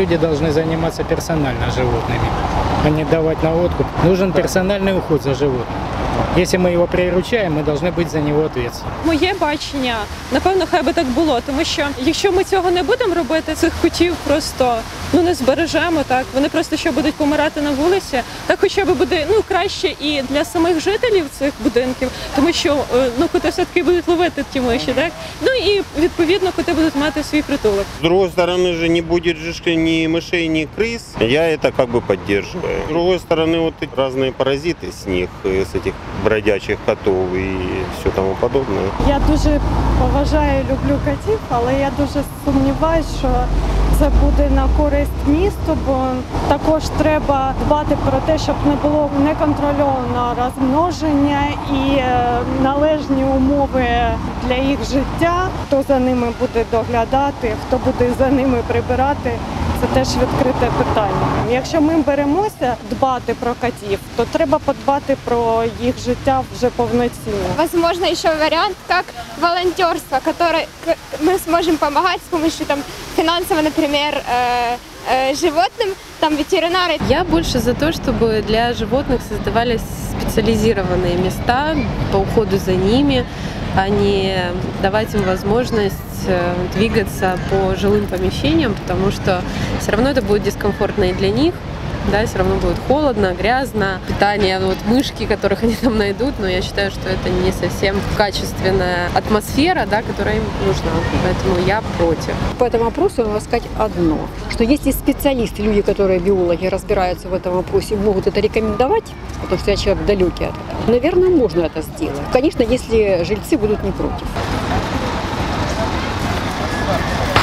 люди должны заниматься персонально животными, а не давать на откуп. Нужен персональный уход за животным. Якщо ми його приручаємо, ми повинні бути за нього відповідальні. Моє бачення, напевно, хай би так було, тому що якщо ми цього не будемо робити, цих котів просто не збережемо, так, вони просто що будуть помирати на вулиці, так хоча б буде краще і для самих жителів цих будинків, тому що коти все-таки будуть ловити ті миші, так? І відповідно коти будуть мати свій притулок. С другой стороны же не будет же ни мышей, ни крыс. Я это как бы поддерживаю. С другой стороны, вот эти разные паразиты с них, с этих бродячих котов и все тому подобное. Я дуже поважаю, люблю котів, але я дуже сумніваюся, що це буде на користь місту, бо також треба дбати про те, щоб не було неконтрольованого розмноження і належні умови для їх життя. Хто за ними буде доглядати, хто буде за ними прибирати, це теж відкрите питання. Якщо ми беремося дбати про котів, то треба подбати про їх життя вже повноцінно. Возможно, еще вариант как волонтерство, которое мы сможем помогать с помощью финансово, например, животным, ветеринары. Я больше за то, чтобы для животных создавались специализированные места по уходу за ними, а не давать им возможность двигаться по жилым помещениям, потому что все равно это будет дискомфортно и для них. Да, все равно будет холодно, грязно, питание, мышки, которых они там найдут, но я считаю, что это не совсем качественная атмосфера, да, которая им нужна, поэтому я против. По этому вопросу я могу сказать одно, что если специалисты, люди, которые биологи, разбираются в этом вопросе, могут это рекомендовать, потому что я человек далекий от этого, наверное, можно это сделать. Конечно, если жильцы будут не против.